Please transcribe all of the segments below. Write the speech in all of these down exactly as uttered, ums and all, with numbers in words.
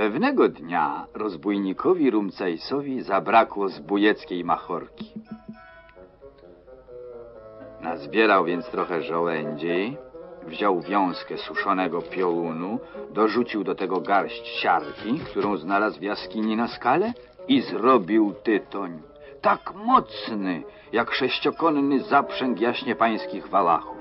Pewnego dnia rozbójnikowi Rumcajsowi zabrakło zbójeckiej machorki. Nazbierał więc trochę żołędzi, wziął wiązkę suszonego piorunu, dorzucił do tego garść siarki, którą znalazł w jaskini na skale i zrobił tytoń, tak mocny, jak sześciokonny zaprzęg jaśniepańskich walachów.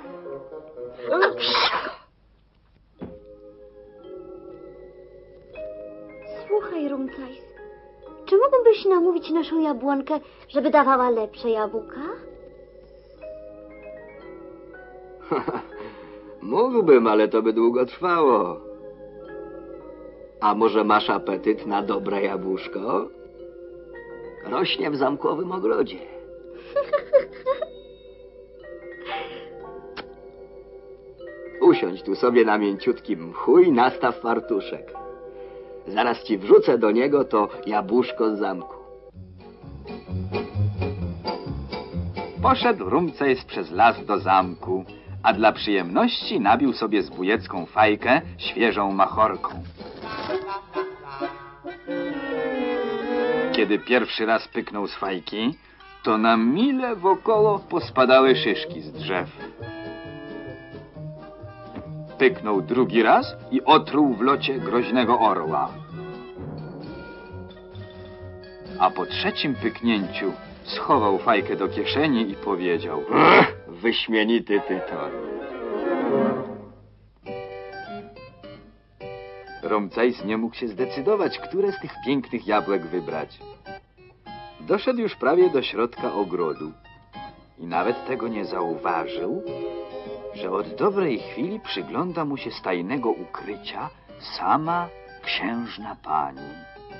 Słuchaj, Rumcajs, czy mógłbyś namówić naszą jabłonkę, żeby dawała lepsze jabłka? Mógłbym, ale to by długo trwało. A może masz apetyt na dobre jabłuszko? Rośnie w zamkowym ogrodzie. Usiądź tu sobie na mięciutkim mchu i nastaw fartuszek. Zaraz ci wrzucę do niego to jabłuszko z zamku. Poszedł Rumcajs przez las do zamku, a dla przyjemności nabił sobie zbójecką fajkę świeżą machorką. Kiedy pierwszy raz pyknął z fajki, to na mile wokoło pospadały szyszki z drzew. Pyknął drugi raz i otruł w locie groźnego orła. A po trzecim pyknięciu schował fajkę do kieszeni i powiedział: Wyśmienity tytoń. Rumcajs nie mógł się zdecydować, które z tych pięknych jabłek wybrać. Doszedł już prawie do środka ogrodu i nawet tego nie zauważył, że od dobrej chwili przygląda mu się z tajnego ukrycia sama księżna pani.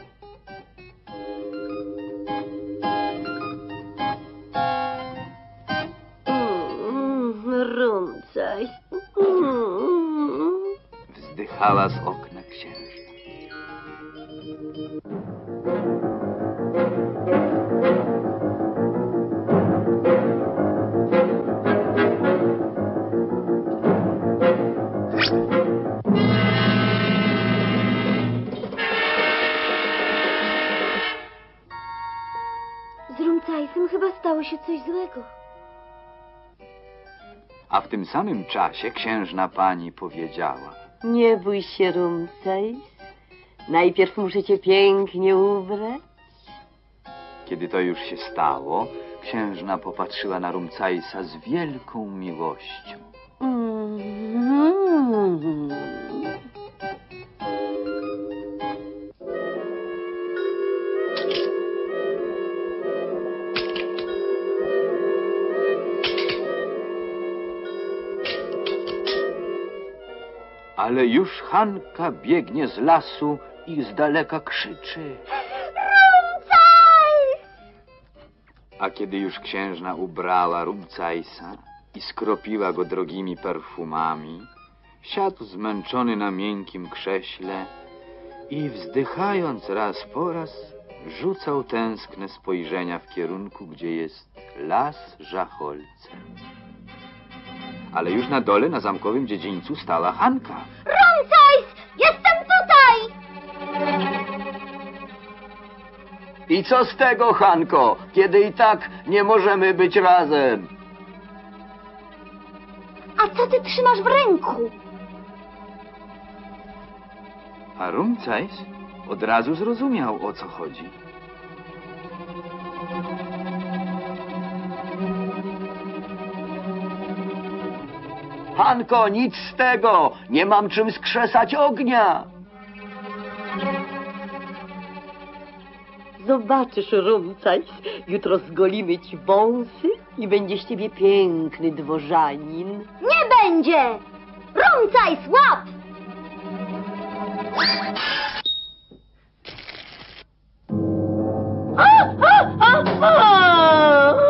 Rumcajs. Mm. Wzdychała z okna księżna. Z Rumcajsem chyba stało się coś złego. A w tym samym czasie księżna pani powiedziała: Nie bój się, Rumcajs. Najpierw muszę cię pięknie ubrać. Kiedy to już się stało, księżna popatrzyła na Rumcajsa z wielką miłością. Mm. Ale już Hanka biegnie z lasu i z daleka krzyczy: Rumcajs! A kiedy już księżna ubrała Rumcajsa i skropiła go drogimi perfumami, siadł zmęczony na miękkim krześle i wzdychając raz po raz rzucał tęskne spojrzenia w kierunku, gdzie jest las żacholce. Ale już na dole, na zamkowym dziedzińcu stała Hanka. Rumcajs! Jestem tutaj! I co z tego, Hanko, kiedy i tak nie możemy być razem? A co ty trzymasz w ręku? A Rumcajs od razu zrozumiał, o co chodzi. Hanko, nic z tego! Nie mam czym skrzesać ognia! Zobaczysz, Rumcajs, jutro zgolimy ci wąsy i będzie z ciebie piękny dworzanin. Nie będzie! Rumcajs, łap! A, a, a, a!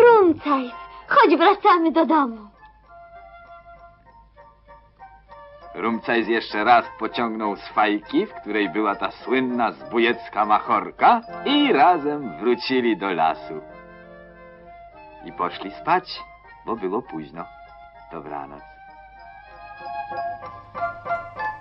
Rumcajs, chodź, wracamy do domu. Rumcajs jeszcze raz pociągnął z fajki, w której była ta słynna zbójecka machorka, i razem wrócili do lasu. I poszli spać, bo było późno. Dobranoc.